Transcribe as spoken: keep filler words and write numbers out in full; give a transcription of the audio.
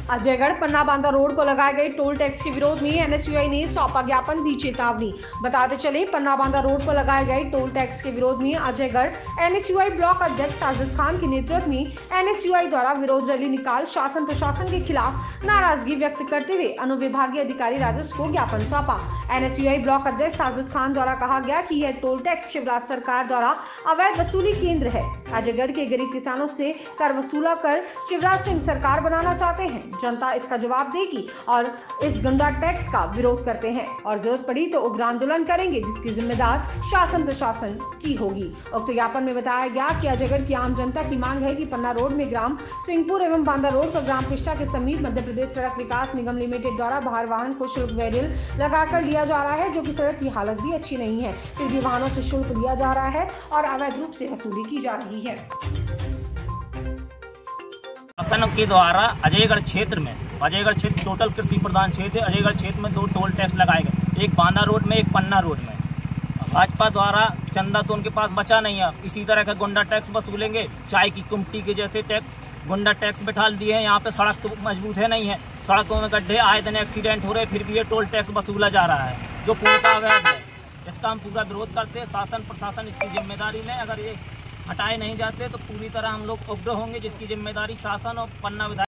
अजयगढ़ पन्ना Banda road पर लगाए गए टोल टैक्स के विरोध में एनएसयूआई ने सौंपा ज्ञापन, दी चेतावनी। बताते चले पन्ना बांदा रोड पर लगाए गए टोल टैक्स के विरोध में अजयगढ़ एनएसयूआई ब्लॉक अध्यक्ष साजिद खान के नेतृत्व में एनएसयूआई द्वारा विरोध रैली निकाल शासन प्रशासन के खिलाफ नाराजगी व्यक्त करते हुए अनुविभागीय अधिकारी राजस्व को ज्ञापन सौंपा। एनएसयूआई ब्लॉक अध्यक्ष साजिद खान द्वारा कहा गया कि यह टोल टैक्स शिवराज सरकार द्वारा अवैध वसूली केंद्र है। अजयगढ़ के गरीब किसानों से कर वसूला कर शिवराज सिंह सरकार बनाना चाहते हैं। जनता इसका जवाब देगी और इस गुंडा टैक्स का विरोध करते हैं और जरूरत पड़ी तो उग्र आंदोलन करेंगे, जिसकी जिम्मेदार शासन प्रशासन की होगी। उक्त ज्ञापन में बताया गया कि अजयगढ़ की आम जनता की मांग है कि पन्ना रोड में ग्राम सिंहपुर एवं बांदा रोड पर ग्राम पिष्टा के समीप मध्य प्रदेश सड़क विकास निगम लिमिटेड द्वारा बाहर वाहन को शुल्क बैरियर लगाकर लिया जा रहा है, जो कि सड़क की हालत भी अच्छी नहीं है, फिर भी वाहनों से शुल्क लिया जा रहा है और अवैध रूप से वसूली की जा रही है। शासन के द्वारा अजयगढ़ क्षेत्र में अजयगढ़ क्षेत्र टोटल कृषि प्रधान क्षेत्र है। अजयगढ़ क्षेत्र में दो टोल टैक्स लगाए गए, एक बांदा रोड में, एक पन्ना रोड में। भाजपा द्वारा चंदा तो उनके पास बचा नहीं है, इसी तरह का गुंडा टैक्स वसूलेंगे। चाय की कुमटी के जैसे टैक्स गुंडा टैक्स बैठा दिए हैं। यहाँ पे सड़क तो मजबूत है नहीं है, सड़कों में गड्ढे, आए दिन एक्सीडेंट हो रहे, फिर भी ये टोल टैक्स वसूला जा रहा है जो पूरा अवैध है। इसका हम पूरा विरोध करते हैं। शासन प्रशासन इसकी जिम्मेदारी लें। अगर ये हटाए नहीं जाते तो पूरी तरह हम लोग उग्र होंगे, जिसकी जिम्मेदारी शासन और पन्ना विधायक